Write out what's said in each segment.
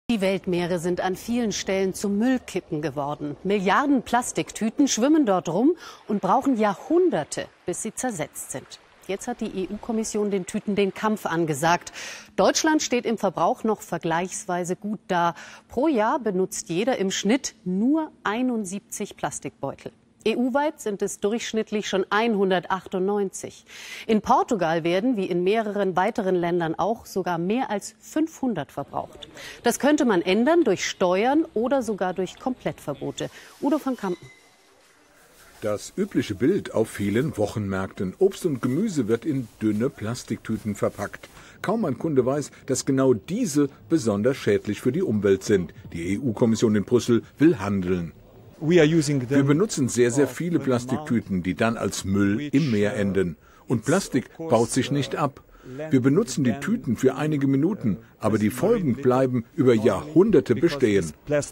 Die Weltmeere sind an vielen Stellen zu Müllkippen geworden. Milliarden Plastiktüten schwimmen dort rum und brauchen Jahrhunderte, bis sie zersetzt sind. Jetzt hat die EU-Kommission den Tüten den Kampf angesagt. Deutschland steht im Verbrauch noch vergleichsweise gut da. Pro Jahr benutzt jeder im Schnitt nur 71 Plastikbeutel. EU-weit sind es durchschnittlich schon 198. In Portugal werden, wie in mehreren weiteren Ländern auch, sogar mehr als 500 verbraucht. Das könnte man ändern durch Steuern oder sogar durch Komplettverbote. Udo van Kampen. Das übliche Bild auf vielen Wochenmärkten. Obst und Gemüse wird in dünne Plastiktüten verpackt. Kaum ein Kunde weiß, dass genau diese besonders schädlich für die Umwelt sind. Die EU-Kommission in Brüssel will handeln. Wir benutzen sehr viele Plastiktüten, die dann als Müll im Meer enden. Und Plastik baut sich nicht ab. Wir benutzen die Tüten für einige Minuten, aber die Folgen bleiben über Jahrhunderte bestehen.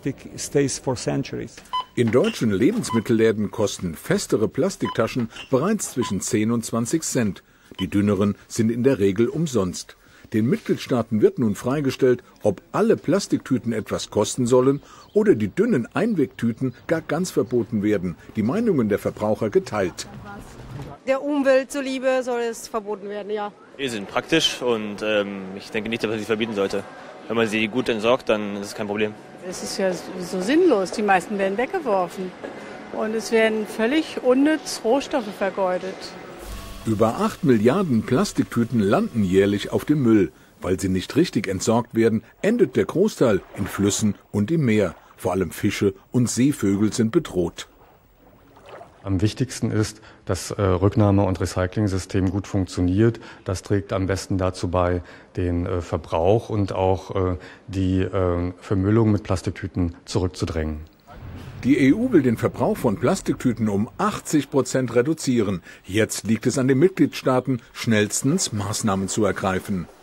In deutschen Lebensmittelläden kosten festere Plastiktaschen bereits zwischen 10 und 20 Cent. Die dünneren sind in der Regel umsonst. Den Mitgliedstaaten wird nun freigestellt, ob alle Plastiktüten etwas kosten sollen oder die dünnen Einwegtüten gar ganz verboten werden. Die Meinungen der Verbraucher geteilt. Der Umwelt zuliebe soll es verboten werden, ja. Die sind praktisch und ich denke nicht, dass man sie verbieten sollte. Wenn man sie gut entsorgt, dann ist es kein Problem. Es ist ja so sinnlos. Die meisten werden weggeworfen. Und es werden völlig unnütz Rohstoffe vergeudet. Über 8 Milliarden Plastiktüten landen jährlich auf dem Müll. Weil sie nicht richtig entsorgt werden, endet der Großteil in Flüssen und im Meer. Vor allem Fische und Seevögel sind bedroht. Am wichtigsten ist, dass Rücknahme- und Recycling-System gut funktioniert. Das trägt am besten dazu bei, den Verbrauch und auch die Vermüllung mit Plastiktüten zurückzudrängen. Die EU will den Verbrauch von Plastiktüten um 80% reduzieren. Jetzt liegt es an den Mitgliedstaaten, schnellstens Maßnahmen zu ergreifen.